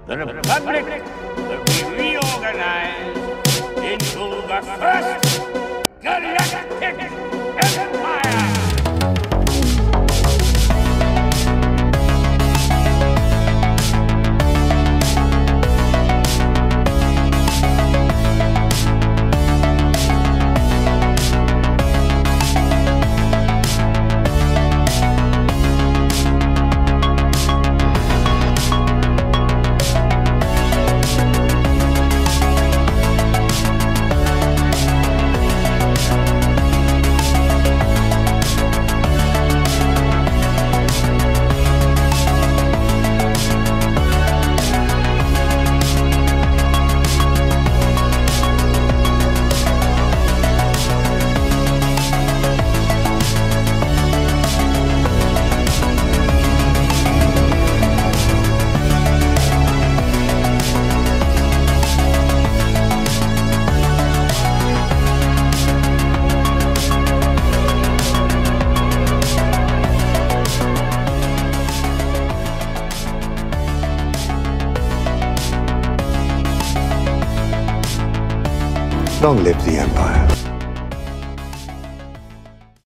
the Republic will be reorganized into the first galactic empire. Long live the Empire.